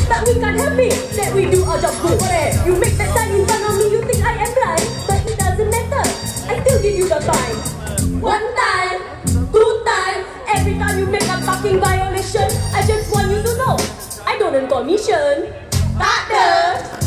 But we can't help it that we do our job good. You make that sign in front of me, you think I am blind. But it doesn't matter, I still give you the fine. One time, two time, every time you make a fucking violation, I just want you to know I don't earn commission. Tak ada.